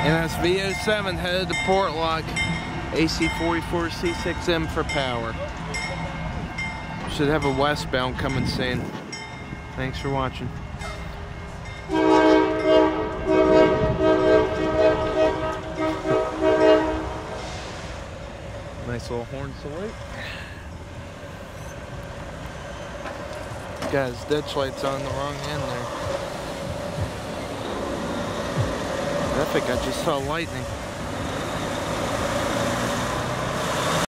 NS V07 headed to Portlock. AC44C6M for power. Should have a westbound coming soon. Thanks for watching. Nice little horn salute. Got his ditch lights on the wrong end there. I think I just saw lightning.